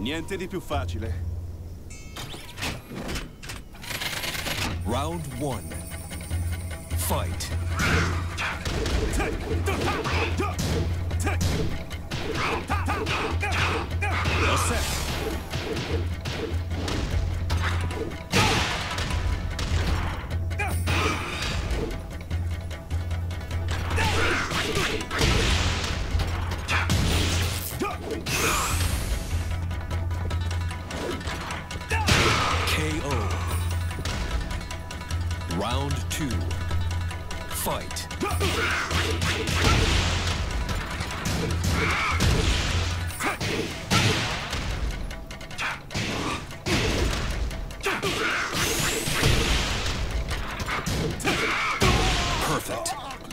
Niente di più facile. Round 1. Fight. All set. KO. Round 2. Fight. Perfect.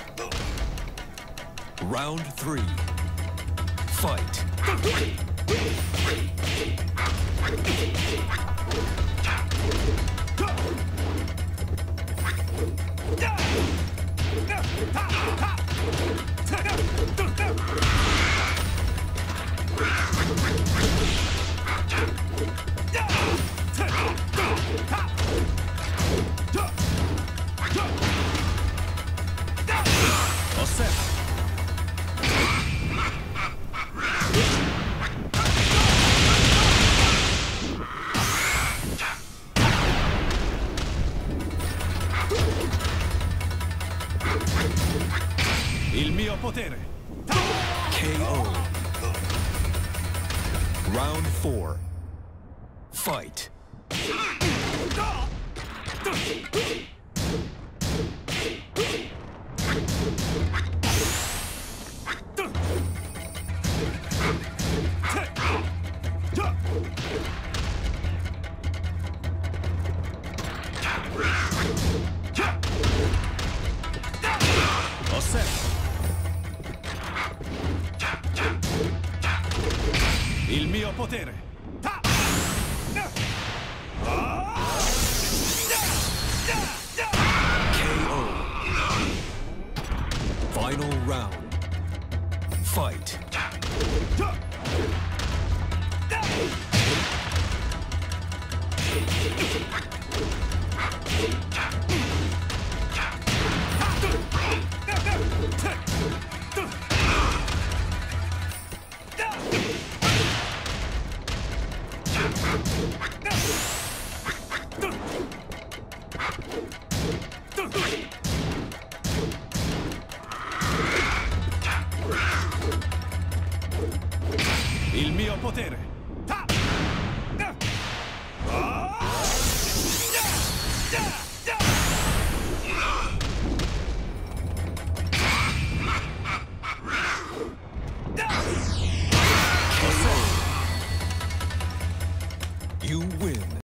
Round 3. Fight. All set. Il mio potere. KO. Round 4. Fight. All set. Il mio potere. KO. Final round. Fight. Il mio potere. You win.